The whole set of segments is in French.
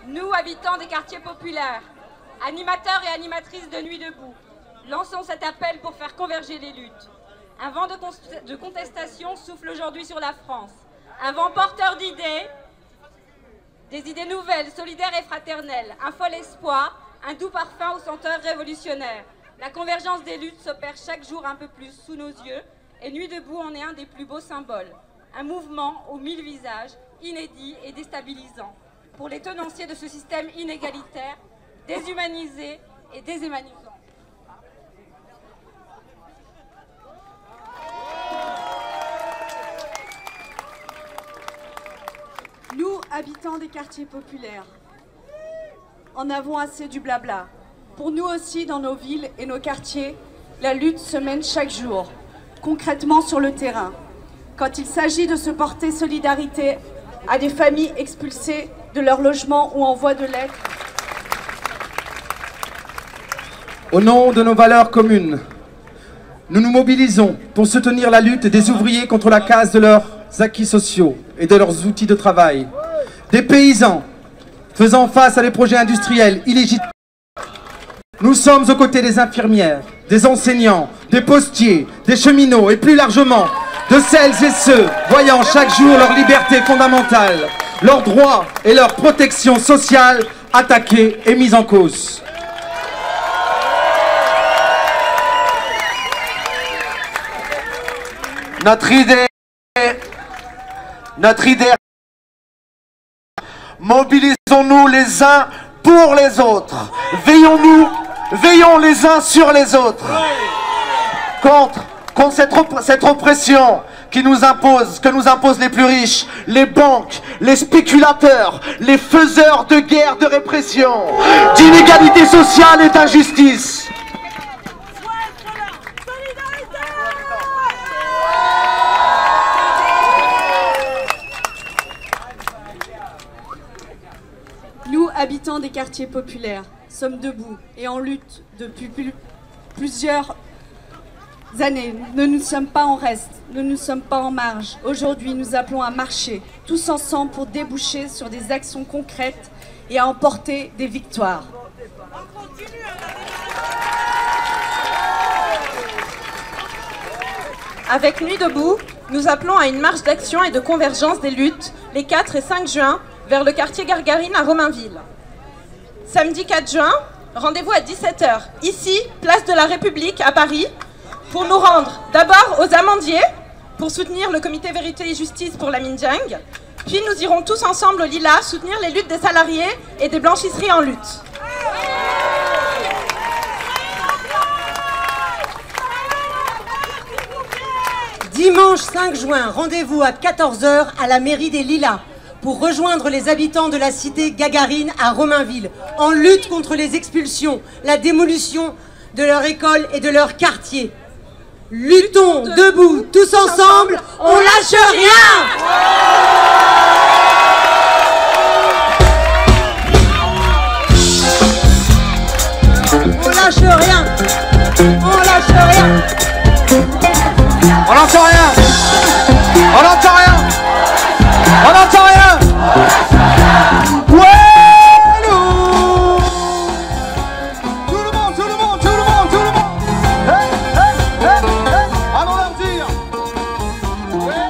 Nous, habitants des quartiers populaires, animateurs et animatrices de Nuit debout, lançons cet appel pour faire converger les luttes. Un vent de contestation souffle aujourd'hui sur la France. Un vent porteur d'idées, des idées nouvelles, solidaires et fraternelles. Un fol espoir, un doux parfum aux senteurs révolutionnaires. La convergence des luttes s'opère chaque jour un peu plus sous nos yeux et Nuit debout en est un des plus beaux symboles. Un mouvement aux 1000 visages, inédit et déstabilisant. Pour les tenanciers de ce système inégalitaire, déshumanisé et déshumanisant. Nous, habitants des quartiers populaires, en avons assez du blabla. Pour nous aussi, dans nos villes et nos quartiers, la lutte se mène chaque jour, concrètement sur le terrain. Quand il s'agit de se porter solidarité à des familles expulsées de leur logement ou en voie de l'être. Au nom de nos valeurs communes, nous nous mobilisons pour soutenir la lutte des ouvriers contre la casse de leurs acquis sociaux et de leurs outils de travail, des paysans faisant face à des projets industriels illégitimes. Nous sommes aux côtés des infirmières, des enseignants, des postiers, des cheminots et plus largement de celles et ceux voyant chaque jour leur liberté fondamentale, leurs droits et leur protection sociale attaqués et mis en cause. Notre idée, mobilisons-nous les uns pour les autres. Veillons les uns sur les autres. Contre cette oppression que nous imposent les plus riches, les banques, les spéculateurs, les faiseurs de guerre, de répression, d'inégalité sociale et d'injustice. Nous, habitants des quartiers populaires, sommes debout et en lutte depuis plusieurs années. Nous ne sommes pas en reste, nous ne sommes pas en marge. Aujourd'hui, nous appelons à marcher, tous ensemble pour déboucher sur des actions concrètes et à emporter des victoires. Avec Nuit debout, nous appelons à une marche d'action et de convergence des luttes les 4 et 5 juin vers le quartier Gargarine à Romainville. Samedi 4 juin, rendez-vous à 17 h, ici, place de la République à Paris, pour nous rendre d'abord aux Amandiers, pour soutenir le comité Vérité et Justice pour la Minjiang, puis nous irons tous ensemble au Lila soutenir les luttes des salariés et des blanchisseries en lutte. Dimanche 5 juin, rendez-vous à 14 h à la mairie des Lilas pour rejoindre les habitants de la cité Gagarine à Romainville en lutte contre les expulsions, la démolition de leur école et de leur quartier. Luttons debout, tous ensemble, on lâche rien! On lâche rien! On lâche rien! On n'entend rien! On n'entend rien! On n'entend rien! Ouais, nous! Tout le monde, tout le monde, tout le monde, tout le monde! Hey, hey, hey, hey! Allons leur dire! Ouais.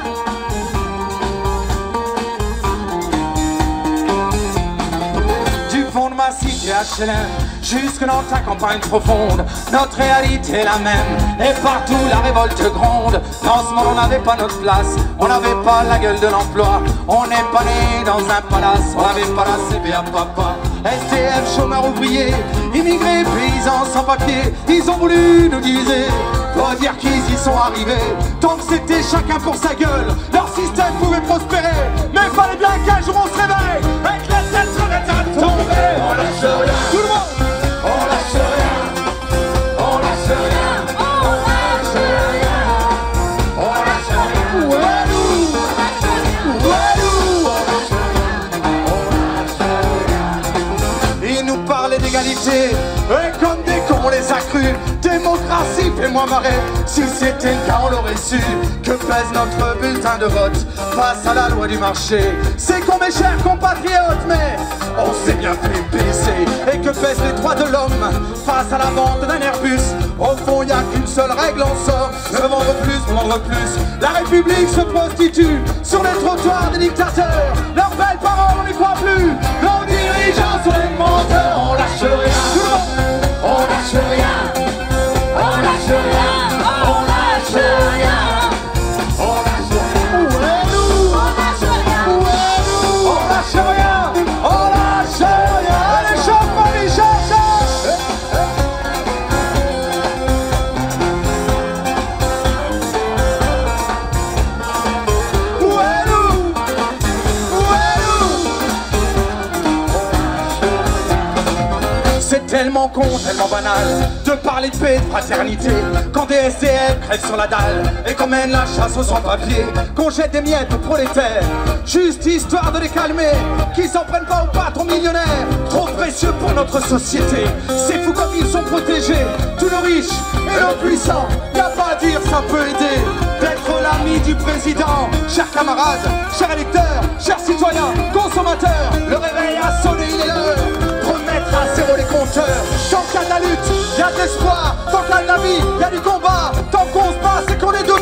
Du fond de ma cité HLM jusque dans ta campagne profonde, notre réalité est la même, et partout la révolte gronde. Dans ce monde on n'avait pas notre place, on n'avait pas la gueule de l'emploi, on n'est pas né dans un palace, on n'avait pas la CB à papa. SDF, chômeurs ouvriers, immigrés, paysans sans papier, ils ont voulu nous diviser, faut dire qu'ils y sont arrivés. Tant que c'était chacun pour sa gueule, leur système pouvait prospérer, mais fallait bien qu'un jour on se réveille, et que la tête serait à tomber. On lâche rien, tout le monde. On lâche rien, on lâche rien, on lâche rien, on lâche rien, on lâche rien. Ils nous parlaient d'égalité, et comme des cons on les a crus. Démocratie, fais-moi marrer. Si c'était le cas, on l'aurait su. Que pèse notre bulletin de vote face à la loi du marché? C'est qu'on, mes chers compatriotes, mais on s'est bien fait baiser. Et que pèsent les droits de l'homme face à la vente d'un Airbus? Au fond, y a qu'une seule règle en somme: ne vendre plus, vendre plus. La République se prostitue sur les trottoirs des dictateurs. Leurs belles paroles, on n'y croit plus. Nos dirigeants sont des menteurs. On lâche rien, on lâche rien. On lâche rien, on lâche rien. On lâche rien. Où est-nous? On lâche rien. Où est-nous? On lâche rien. On lâche rien. Allez, chauffe, famille, chauffe, Où est-nous? Où est-nous? C'est tellement con, tellement banal de parler de paix, de fraternité, quand des SDF crèvent sur la dalle et qu'on mène la chasse aux sans-papiers, qu'on jette des miettes aux prolétaires, juste histoire de les calmer, qu'ils s'en prennent pas aux patrons millionnaires, trop précieux pour notre société. C'est fou comme ils sont protégés, tous nos riches et nos puissants. Y'a pas à dire, ça peut aider d'être l'ami du président. Chers camarades, chers électeurs, chers citoyens, consommateurs, le réveil a sonné, il est l'heure. Remettre à zéro les compteurs. Tant qu'il y a de la lutte, il y a de l'espoir. Tant qu'il y a de la vie, il y a du combat. Tant qu'on se bat, c'est qu'on est deux.